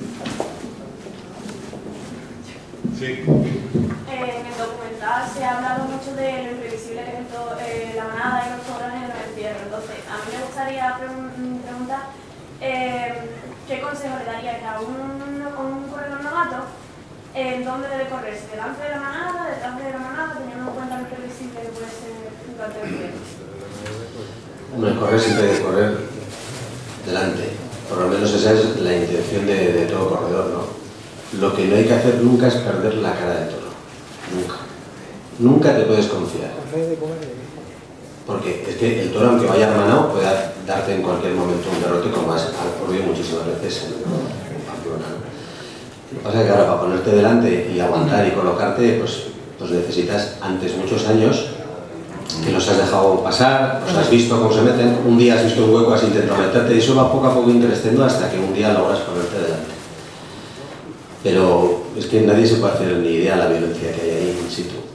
Sí. En el documental se ha hablado mucho de lo imprevisible que es la manada y los toros en el encierro. Entonces, a mí me gustaría preguntar ¿qué consejo le daríais a un corredor novato en dónde debe correrse? ¿Delante de la manada, detrás de la manada, teniendo en cuenta lo imprevisible que puede ser durante el encierro? Hombre, correr siempre hay que correr delante. Por lo menos esa es la intención de todo corredor, ¿no? Lo que no hay que hacer nunca es perder la cara del toro. Nunca te puedes confiar. Porque es que el toro, aunque vaya hermanado, puede darte en cualquier momento un derrote, como has ocurrido muchísimas veces en Pamplona, ¿no? Lo que pasa es que ahora para ponerte delante y aguantar y colocarte, pues necesitas antes muchos años que los has dejado pasar, los has visto cómo se meten, un día has visto un hueco, has intentado meterte y eso va poco a poco increciendo hasta que un día logras ponerte delante. Pero es que nadie se puede hacer ni idea de la violencia que hay ahí in situ.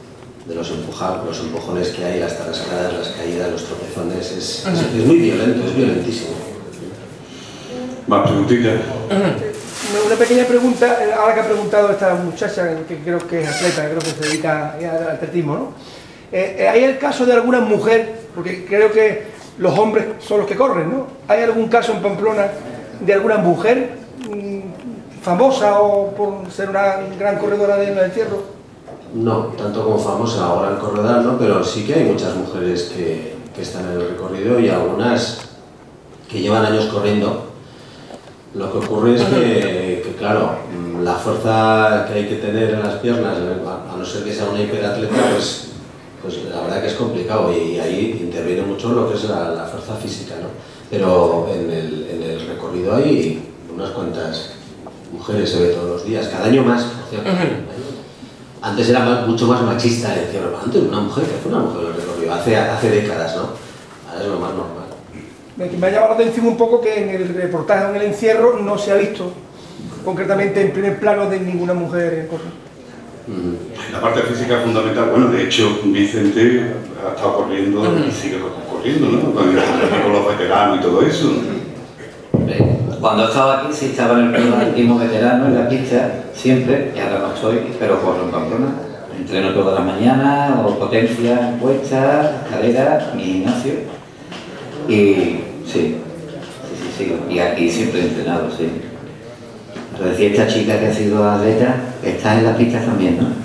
los empujones que hay, las tarrascadas, las caídas, los tropezones, es muy violento, es violentísimo. Más preguntitas. Una pequeña pregunta, ahora que ha preguntado esta muchacha, que creo que es atleta, creo que se dedica al atletismo, ¿no? ¿Hay el caso de alguna mujer, porque creo que los hombres son los que corren, ¿no? ¿Hay algún caso en Pamplona de alguna mujer famosa o por ser una gran corredora del encierro? No, tanto como famosa o gran corredora, ¿no? Pero sí que hay muchas mujeres que están en el recorrido y algunas que llevan años corriendo. Lo que ocurre es que claro, la fuerza que hay que tener en las piernas, a no ser que sea una hiperatleta, pues la verdad que es complicado y ahí interviene mucho lo que es la fuerza física, ¿no? Pero en el recorrido hay unas cuantas mujeres, se ve todos los días, cada año más, por cierto. Antes era mucho más machista el encierro. Antes una mujer, que fue una mujer en el recorrido, hace décadas, ¿no? Ahora es lo más normal. Me ha llamado la atención un poco que en el reportaje en el encierro no se ha visto concretamente en primer plano de ninguna mujer corriendo. La parte física es fundamental. Bueno, de hecho, Vicente ha estado corriendo y sigue corriendo, ¿no? Con los veteranos y todo eso. Cuando estaba aquí, sí estaba en el atletismo veterano, en la pista, siempre, y ahora no estoy, pero corro en Pamplona. Entreno todas las mañanas, o potencia, puesta, carrera, mi gimnasio. Y sí. Y aquí siempre he entrenado, sí. Pero decía esta chica que ha sido atleta, está en las pistas también, ¿no?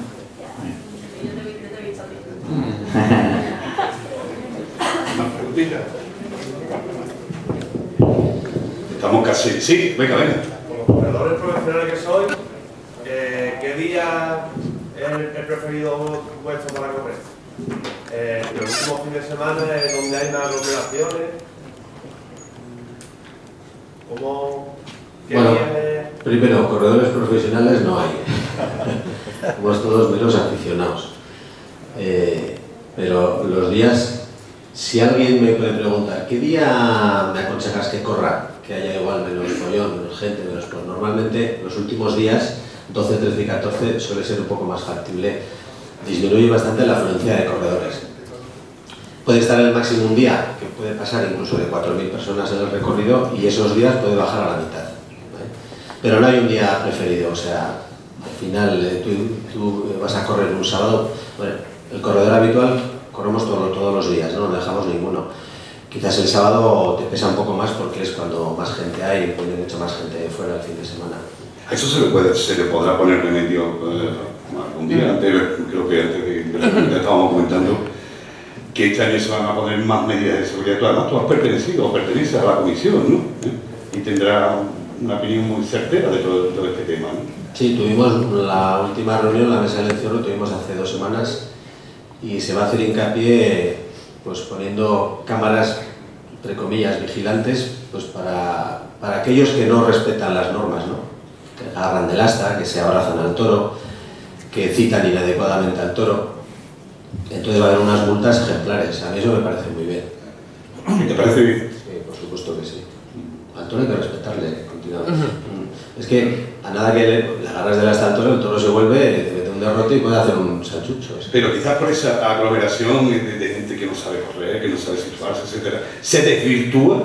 Estamos casi... Sí, venga. Como corredores profesionales que soy, ¿qué día es el preferido vuestro para correr? Los últimos fines de semana, donde hay más aglomeraciones. Bueno, primero, corredores profesionales no hay. Somos todos menos aficionados. Pero los días, si alguien me puede preguntar, ¿qué día me aconsejas que corra? Que haya igual menos follón, menos gente, menos... Pues normalmente los últimos días, 12, 13 y 14, suele ser un poco más factible. Disminuye bastante la afluencia de corredores. Puede estar el máximo un día, que puede pasar incluso de 4.000 personas en el recorrido, y esos días puede bajar a la mitad, ¿vale? Pero no hay un día preferido, o sea, al final tú vas a correr un sábado, bueno, el corredor habitual corremos todos los días, no dejamos ninguno. Quizás el sábado te pesa un poco más porque es cuando más gente hay y pone mucha más gente fuera el fin de semana. A eso se le podrá poner remedio algún día. Creo que antes de la pregunta estábamos comentando que este año se van a poner más medidas de seguridad. Además, tú has pertenecido o perteneces a la comisión, ¿no? Y tendrás una opinión muy certera de todo este tema, ¿no? Sí, tuvimos la última reunión, la mesa del encierro, tuvimos hace 2 semanas y se va a hacer hincapié pues poniendo cámaras, entre comillas, vigilantes, pues para aquellos que no respetan las normas, ¿no? Que agarran del asta, que se abrazan al toro, que citan inadecuadamente al toro. Entonces va a haber unas multas ejemplares. A mí eso me parece muy bien. ¿Te parece bien? Sí, por supuesto que sí. Al toro hay que respetarle continuamente. Es que a nada que le agarras del asta al toro, el toro se vuelve, te mete un derrote y puede hacer un salchucho. Pero quizás por esa aglomeración de gente que no sabe correr, que no sabe situarse, etc., ¿se desvirtúa?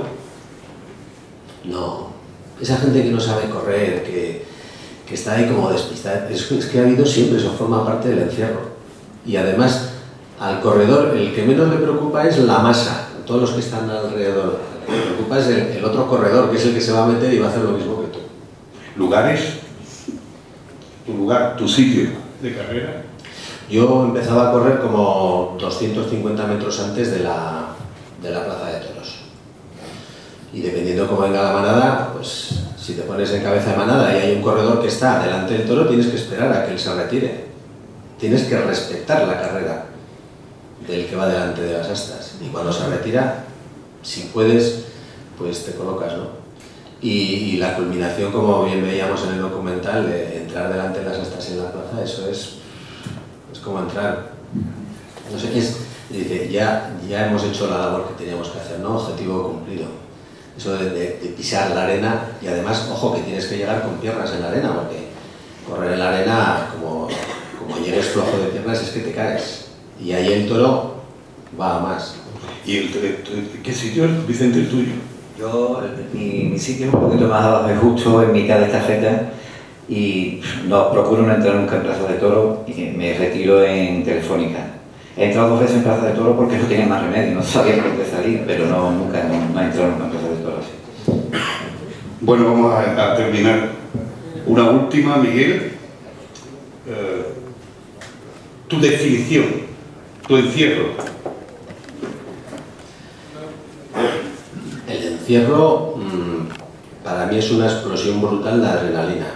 No. Esa gente que no sabe correr, que está ahí como despistada, es que ha habido siempre, eso forma parte del encierro. Y además, al corredor, el que menos le preocupa es la masa, todos los que están alrededor. Lo que le preocupa es el otro corredor, que es el que se va a meter y va a hacer lo mismo que tú. ¿Lugares? ¿Tu lugar, tu sitio de carrera? Yo empezaba a correr como 250 metros antes de la plaza de toros. Y dependiendo cómo venga la manada, pues si te pones en cabeza de manada y hay un corredor que está delante del toro, tienes que esperar a que él se retire. Tienes que respetar la carrera del que va delante de las astas. Y cuando se retira, si puedes, pues te colocas, ¿no? Y la culminación, como bien veíamos en el documental, de entrar delante de las astas en la plaza, eso es como entrar. No sé, dice, ya hemos hecho la labor que teníamos que hacer, ¿no? Objetivo cumplido. Eso de pisar la arena, y además, ojo, que tienes que llegar con piernas en la arena, porque correr en la arena, como llegues flojo de piernas, es que te caes. Y ahí el toro va a más. ¿Y qué sitio es, Vicente, el tuyo? Yo, mi sitio es un poquito más abajo, es justo en mitad de esta feta y no procuro no entrar nunca en Plaza de Toro y me retiro en Telefónica. He entrado 2 veces en Plaza de Toro porque no tenía más remedio, no sabía por dónde salir, pero nunca he entrado en Plaza de Toro así. Bueno, vamos a terminar. Una última, Miguel. Tu definición, tu encierro. El encierro para mí es una explosión brutal de adrenalina.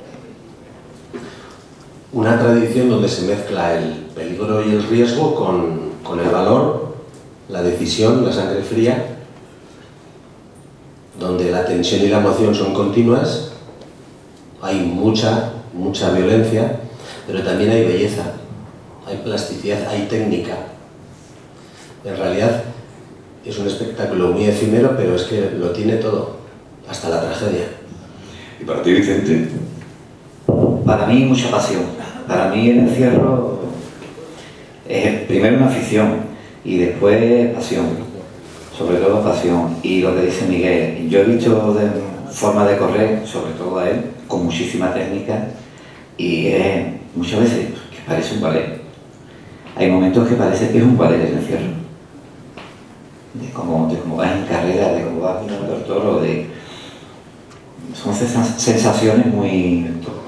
Una tradición donde se mezcla el peligro y el riesgo con el valor, la decisión, la sangre fría, donde la tensión y la emoción son continuas, hay mucha violencia, pero también hay belleza, hay plasticidad, hay técnica. En realidad es un espectáculo muy efímero, pero es que lo tiene todo, hasta la tragedia. ¿Y para ti, Vicente? Para mí, mucha pasión. Para mí el encierro es primero una afición y después pasión, sobre todo pasión. Y lo que dice Miguel, yo he visto forma de correr, sobre todo a él, con muchísima técnica y muchas veces que parece un ballet. Hay momentos que parece que es un ballet el encierro. De cómo vas en carrera, de cómo vas mirando el toro, son sensaciones muy...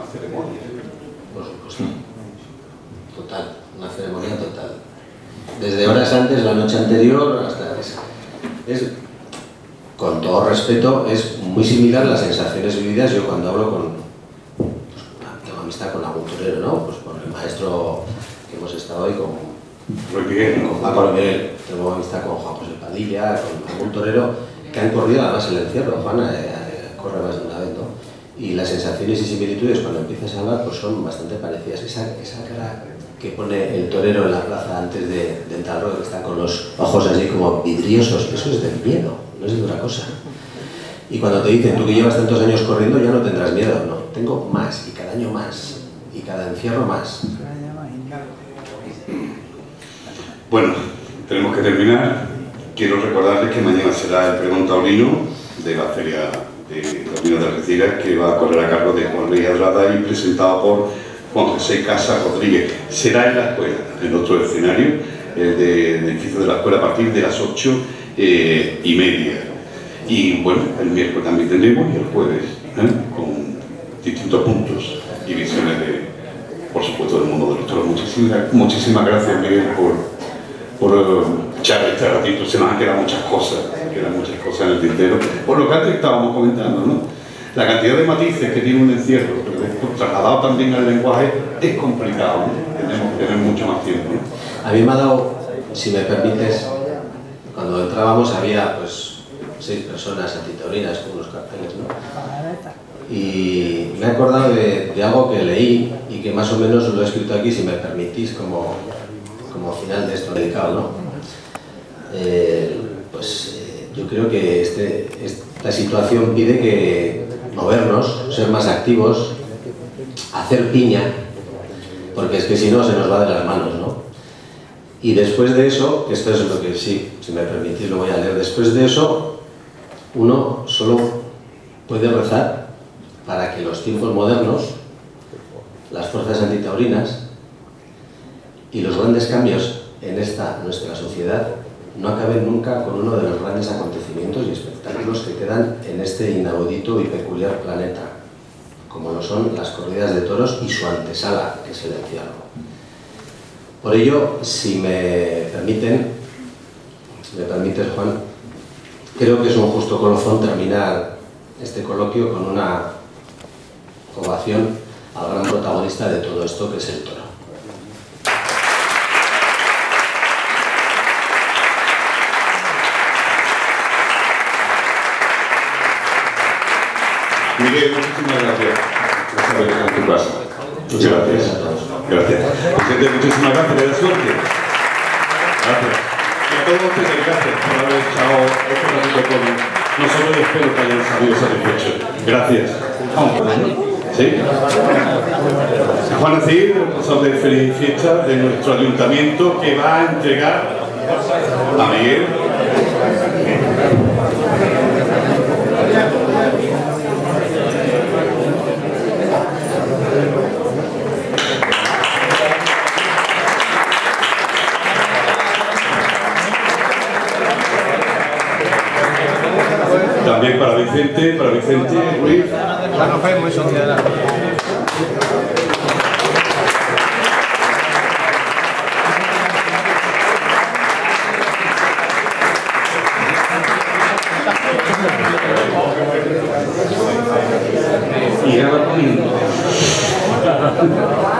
Total, una ceremonia total. Desde horas antes, la noche anterior, hasta... Es, con todo respeto, es muy similar a las sensaciones vividas. Yo cuando hablo tengo amistad con algún torero, ¿no? Pues con el maestro que hemos estado hoy, con Paco Miguel, tengo amistad con Juan José Padilla, con algún torero que han corrido además el encierro. Juan corre más de una vez, ¿no? Y las sensaciones y similitudes cuando empiezas a hablar pues son bastante parecidas. Esa cara que pone el torero en la plaza antes de entrar, que está con los ojos así como vidriosos, eso es del miedo, no es de otra cosa. Y cuando te dicen, tú que llevas tantos años corriendo ya no tendrás miedo, no, tengo más, y cada año más, y cada encierro más. Bueno, tenemos que terminar. Quiero recordarles que mañana será el pregón taurino de la Feria de Taurino de Algeciras, que va a correr a cargo de Juan Luis Adrada y presentado por Juan José Casa Rodríguez. Será en la escuela, en nuestro escenario, del edificio de la escuela, a partir de las 8:30. Y bueno, el miércoles también tendremos y el jueves, con distintos puntos y visiones por supuesto, del mundo de los toros. Muchísimas gracias, Miguel, por echar este ratito. Se nos han quedado muchas cosas en el tintero, por lo que antes estábamos comentando, ¿no? La cantidad de matices que tiene un encierro, pero trasladado también al lenguaje, es complicado, ¿no? Tenemos que tener mucho más tiempo, ¿no? A mí me ha dado, si me permites, cuando entrábamos había pues 6 personas antitaurinas con unos carteles, ¿no? Y me he acordado de algo que leí y que más o menos lo he escrito aquí, si me permitís, como final de esto dedicado, ¿no? Yo creo que esta situación pide que movernos, ser más activos, hacer piña, porque es que si no se nos va de las manos, ¿no? Y después de eso, que esto es lo que sí, si me permitís lo voy a leer, después de eso uno solo puede rezar para que los tiempos modernos, las fuerzas antitaurinas y los grandes cambios en esta nuestra sociedad no acaben nunca con uno de los grandes acontecimientos y espectáculos que quedan en este inaudito y peculiar planeta, como lo son las corridas de toros y su antesala, que es el encierro. Por ello, si me permites, Juan, creo que es un justo colofón terminar este coloquio con una ovación al gran protagonista de todo esto, que es el toro. Miguel, muchísimas gracias. Gracias por estar en tu casa. Muchas gracias. Gracias. Vicente, muchísimas gracias. Le da suerte. Gracias. Y a todos ustedes, gracias por haber echado este ratito con nosotros y espero que hayan salido satisfechos. Gracias. ¿Sí? Juan. van a decir, responsable de Feliz Fiesta de nuestro ayuntamiento, que va a entregar a Miguel. También para Vicente Ruiz. Ya nos vemos esos días. Y ahora